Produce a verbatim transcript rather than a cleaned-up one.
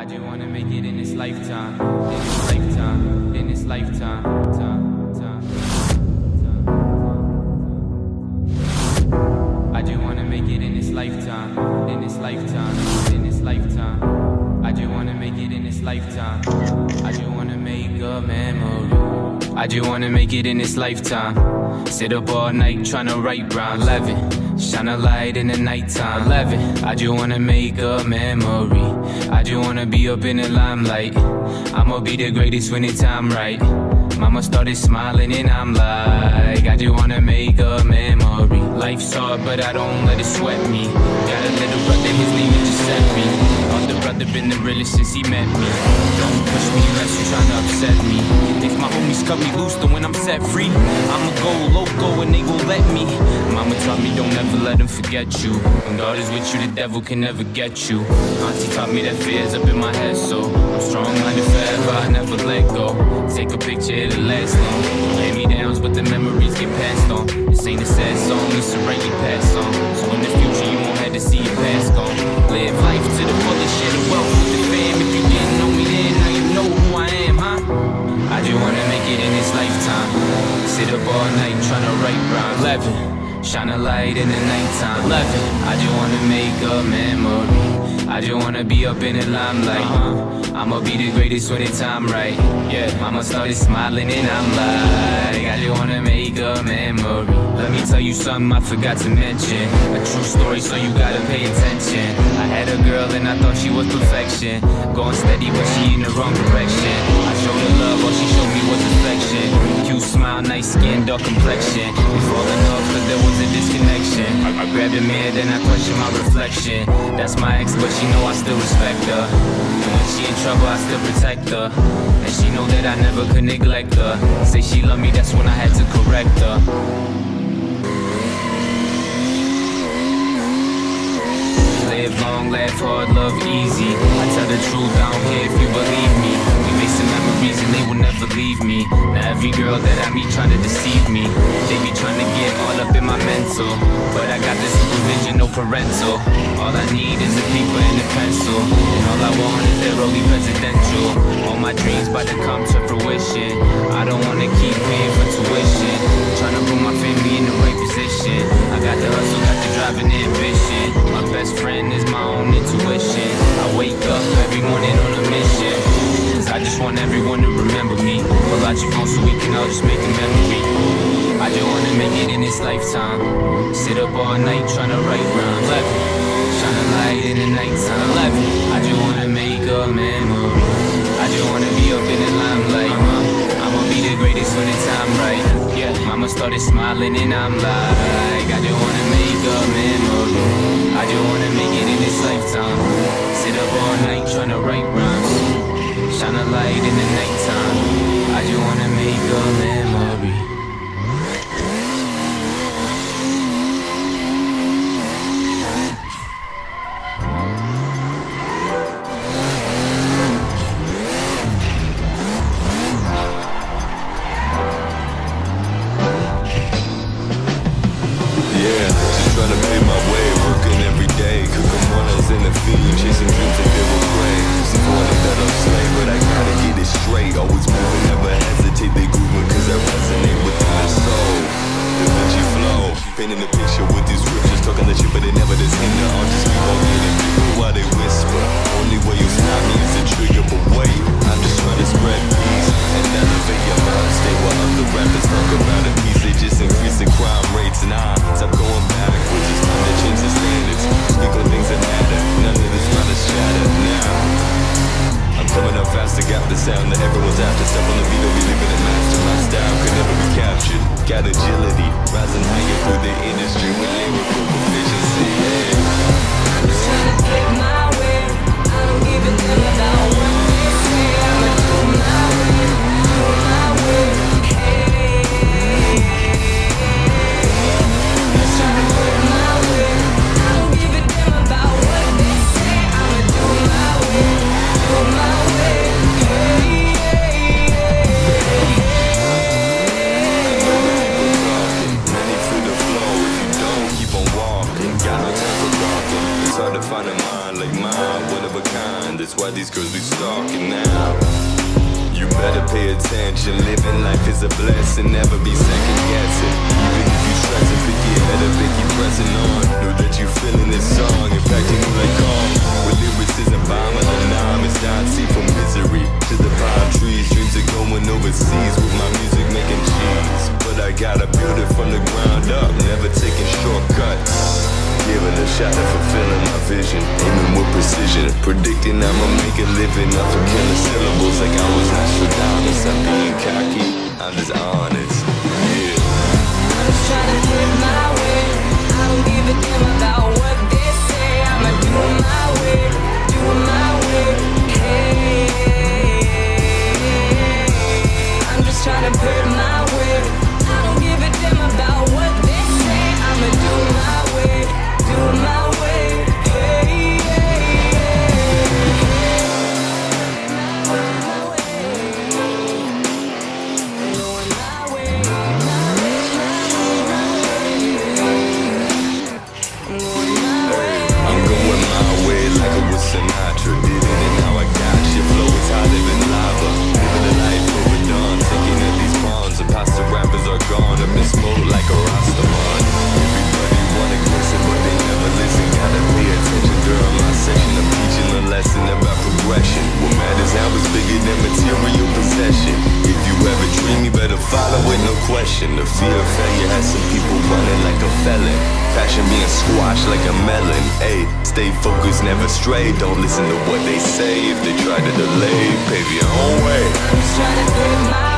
I just wanna make it in this lifetime, in this lifetime, in this lifetime, time, time, time. I just wanna make it in this lifetime, in this lifetime, in this lifetime. I just wanna make it in this lifetime. I just wanna make a memory. I just wanna make it in this lifetime. Sit up all night tryna write rhyme. eleven, shine a light in the nighttime. eleven, I just wanna make a memory. I just wanna be up in the limelight. I'ma be the greatest when it's time right. Mama started smiling and I'm like, I just wanna make a memory. Life's hard but I don't let it sweat me. Got a little brother, his name is Giuseppe. Older brother been the realest since he met me. Don't push me unless you're trying to upset me. If my homies cut me loose, then when I'm set free, I'ma go loco and they gon' let me. Mama taught me don't ever let them forget you. When God is with you, the devil can never get you. Auntie taught me that fear's up in my head, so I'm strong-minded forever, I never let go. Take a picture, it'll last long. Hand-me-downs, but the memories get passed on. This ain't a sad song, it's a right you pass on. So in the future, you won't have to see your past gone. Live life to the fullest, share the wealth with the fam. If you didn't know me then, now you know who I am, huh? I just wanna make it in this lifetime. Sit up all night tryna write rhyme. eleven, shine a light in the nighttime. eleven, I just wanna make a memory. I just wanna be up in the limelight. uh-huh. I'ma be the greatest when it's time right. Yeah, mama started smiling and I'm like, I just wanna make a memory. Let me tell you something I forgot to mention. A true story, so you gotta pay attention. I had a girl and I thought she was perfection. Going steady but she in the wrong direction. I showed her love, all she showed me was affection. Cute smile, nice skin, dark complexion. We fall in love cause there was a disconnection. I, I grabbed a mirror, then I questioned my reflection. That's my ex, but she know I still respect her. And when she in trouble, I still protect her. And she know that I never could neglect her. Say she love me, that's when I had to correct her. Live long, laugh hard, love easy. I tell the truth, I don't care if you believe me. We made some memories and they will never leave me. Now every girl that I meet trying to deceive me. They be trying to get all up in my mental, but I got the supervision, no parental. All I need is a paper and a pencil, and all I want is their early presidential. All my dreams about to come to fruition. I don't wanna keep paying for tuition. Trying to put my family in the right position. I got the hustle, got the drive and the ambition. My best friend is my own intuition. I wake up every morning on a mission, cause I just want everyone to remember me. Pull out your phone so we can all just make a memory. I just wanna make it in this lifetime. Sit up all night tryna write rhymes. eleven, shine a light in the nighttime. eleven, I just wanna make a memory. I just wanna be up in the limelight. uh, I'ma be the greatest when it's time right. Yeah, mama started smiling and I'm like, I just wanna make a memory. I just wanna make it in this lifetime. Sit up all night tryna write rhymes. Shine a light in the nighttime. I just wanna make a memory. Painting the picture with these scriptures, talking the shit, but they never dishinder. I'll just keep on getting people while they whisper. Only way you stop me is to trigger, but wait, I'm just trying to spread peace and elevate your mind. Stay while other rappers talk about a piece. They just increasing crime rates, nah, stop going backwards. It's time to change the standards. Speak on things that matter. None of this matters shattered now. I'm coming up fast to gap the sound that everyone's after. Step on the beat, I'll be leaving it master. My style could never be captured. Got agility, rising higher through the industry with lyrical proficiency. Yeah. I'm just trying to get my way. I don't give a damn about what they say. I'ma do my way, do my way. Hey, just trying to get my way. I don't give a damn about what they say. I'ma do my way, do my way. Hey. Many mind. That's why these girls be stalking now. You better pay attention. Living life is a blessing. Never be second guessing. Even if you stress and pick your head up and keep pressing on. Know that you feeling this song. In fact, you know like calm. With lyricism bombing the numb. It's down sea from misery to the palm trees. Dreams of going overseas with my music making cheese. But I gotta build it from the ground up. Never taking shortcuts. Giving a shot at fulfilling my vision. Aiming with precision. Predicting I'ma make a living off of killing syllables like I was Nostradamus. I'm being cocky, I'm just honest. Yeah. I'm just trying to live my way. I don't give a damn about what they say. I'ma do it my way, do it my way. Hey, I'm just trying to put it my way. I don't give a damn about what they say. I'ma do it my way, do it my way. Hey, Sinatra did it and now I got you. Flow is hotter than lava. Living a life overdone. Taking at these pawns. The past the rappers are gone. I've been smoked like a Rastaman. Everybody wanna glisten but they never listen. Gotta pay attention during my session. I'm teaching a lesson about progression. What matters now is bigger than material possession. If you ever dream, you better follow it, no question. The fear of failure has some people running like a felon. Passion being squashed like a melon. Ayy, stay focused, never stray. Don't listen to what they say. If they try to delay, pave your own way. I'm just trying to live my